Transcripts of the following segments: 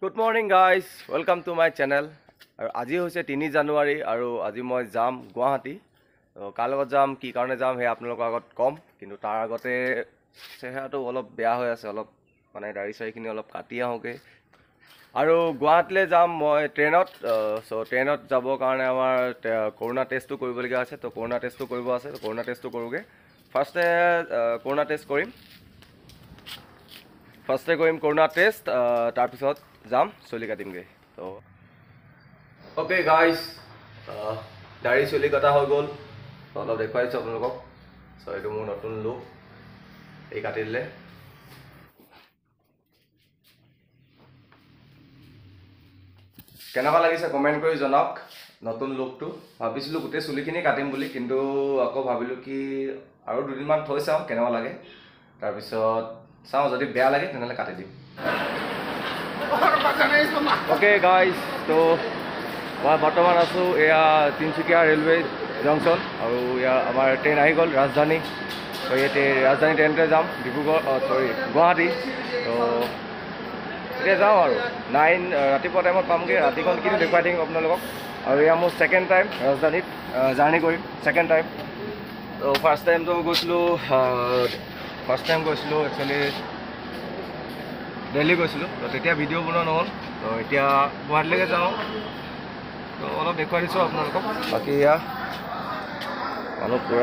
Good morning guys, welcome to my channel. আজি হৈছে 3 জানুৱাৰী আৰু আজি মই যাম গুৱাহাটী। কাৰ লগত যাম কি কাৰণে যাম হে আপোনালোকৰ আগত কম, কিন্তু তাৰ আগতে চেহেৰাটো অলপ বেয়া হৈ আছে, অলপ মানে দাড়ি চাৰিখিনি অলপ কাটি আহোগে। আৰু গুৱাহাটীলৈ যাম মই ট্ৰেইনত। সো ট্ৰেইনত যাবৰ কাৰণে আমাৰ কৰোনা টেষ্টটো কৰিবলগীয়া আছে, তো কৰোনা টেষ্টটো কৰিব আছে, তো কৰোনা টেষ্টটো কৰোগে। ফাৰ্ষ্টে কৰোনা টেষ্ট কৰিম, কৰোনা টেষ্ট, তাৰপিছত যাম চুলি কাটিমগে। তো ওকে গাইজ, দাড়ি চুলি কটা হৈ গ'ল, অলপ দেখুৱাইছোঁ আপোনালোকক। চ' এইটো মোৰ নতুন লুক, এই কাটি দিলে। কেনেকুৱা লাগিছে কমেণ্ট কৰি জনাওক নতুন লুকটো। ভাবিছিলোঁ গোটেই চুলিখিনি কাটিম বুলি, কিন্তু আকৌ ভাবিলোঁ কি আৰু দুদিনমান থৈ চাওঁ কেনেকুৱা লাগে, তাৰপিছত চাওঁ যদি বেয়া লাগে তেনেহ'লে কাটি দিম। অ'কে গাইজ, তো মই বৰ্তমান আছোঁ এয়া তিনিচুকীয়া ৰেলৱে জংচন, আৰু ইয়াৰ আমাৰ ট্ৰেইন আহি গ'ল ৰাজধানী। তো ইয়াতে ৰাজধানী ট্ৰেইনতে যাম গুৱাহাটী। তো এতিয়া যাওঁ আৰু 9 ৰাতিপুৱা টাইমত পামগৈ। ৰাতিখন কিন্তু দেখুৱাই দিম আপোনালোকক। আৰু এয়া মোৰ ছেকেণ্ড টাইম ৰাজধানীত জাৰ্ণি কৰিম, ছেকেণ্ড টাইম। তো ফাৰ্ষ্ট টাইমটো গৈছিলোঁ একচুৱেলি দিল্লী গৈছিলোঁ, তো তেতিয়া ভিডিঅ' বনোৱা নহ'ল। তো এতিয়া গুৱাহাটীলৈকে যাওঁ, তো অলপ দেখুৱাই দিছোঁ আপোনালোকক। বাকী এয়া মানুহ পুৰা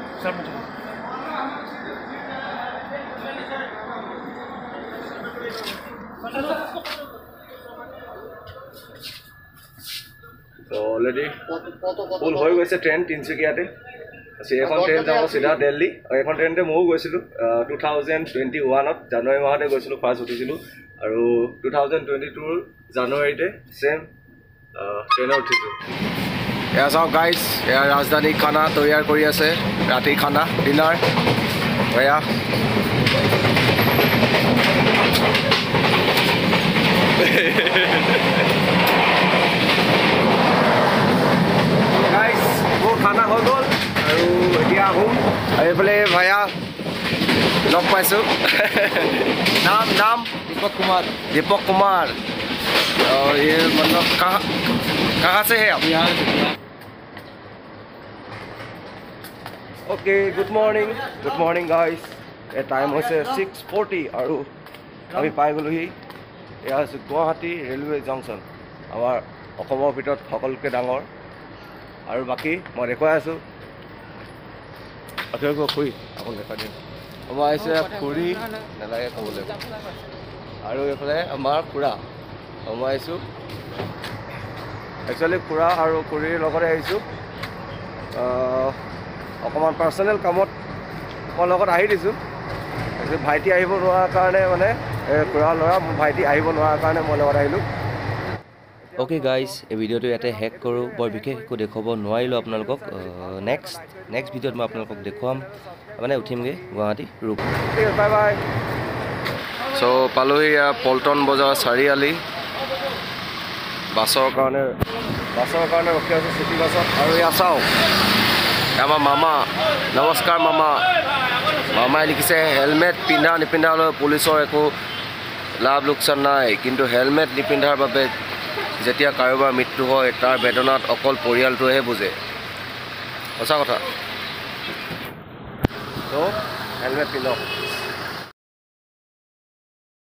তো অলৰেডি ফুল হৈ গৈছে ট্ৰেইন তিনিচুকীয়াতে। এখন ট্ৰেইন যাব চিধা দিল্লী, আৰু এখন ট্ৰেইনতে ময়ো গৈছিলোঁ 2021ত জানুৱাৰী মাহতে গৈছিলোঁ, ফাৰ্ষ্ট উঠিছিলোঁ। আৰু 2022 জানুৱাৰীতে ছেম ট্ৰেইনত উঠিছোঁ। এয়া চাওক গাইজ, এয়া ৰাজধানী খানা তৈয়াৰ কৰি আছে, ৰাতিৰ খানা ডিনাৰ। এয়া গাইজ মোৰ খানা হৈ গ'ল, আৰু এতিয়া আহোঁ। আৰু এইফালে ভায়া লগ পাইছোঁ। নাম दीपक कुमार। और ये मतलब कहाँ से है आप? Okay, good morning guys. ये टाइम হৈছে 6:40 আৰু আমি পাই গ'লোহি এয়া হৈছে গুৱাহাটী ৰেলৱে জংচন, আমাৰ অসমৰ ভিতৰত সকলোতকৈ ডাঙৰ। আৰু বাকী মই দেখুৱাই আছোঁ আপোনালোকক, খুৰি আপোনাক দেখুৱাই দিম। আমাৰ আহিছে খুৰী, নালাগে ক'বলৈ। আৰু এইফালে আমাৰ খুৰা, মই আহিছোঁ একচুৱেলি খুৰা আৰু খুৰীৰ লগতে আহিছোঁ। অকণমান পাৰ্চনেল কামত মই লগত আহি দিছোঁ। ভাইটি আহিব নোৱাৰাৰ কাৰণে, মানে খুৰাৰ ল'ৰা মোৰ ভাইটি আহিব নোৱাৰাৰ কাৰণে মই লগত আহিলোঁ। অ'কে গাইজ, এই ভিডিঅ'টো ইয়াতে শেষ কৰোঁ। বৰ বিশেষ একো দেখুৱাব নোৱাৰিলোঁ আপোনালোকক। নেক্সট ভিডিঅ'ত মই আপোনালোকক দেখুৱাম, মানে উঠিমগৈ গুৱাহাটী ৰূপ। Bye bye. চ' পালোহি পল্টন বজাৰ চাৰিআলি। বাছৰ কাৰণে ৰখি আছোঁ, চিটি বাছত। আৰু এয়া চাওক আমাৰ মামা, নমস্কাৰ মামা। মামাই লিখিছে হেলমেট পিন্ধা নিপিন্ধালৈ পুলিচৰ একো লাভ লোকচান নাই, কিন্তু হেলমেট নিপিন্ধাৰ বাবে যেতিয়া কাৰোবাৰ মৃত্যু হয় তাৰ বেদনাত অকল পৰিয়ালটোৱেহে বুজে। সঁচা কথা। তো হেলমেট পিন্ধক।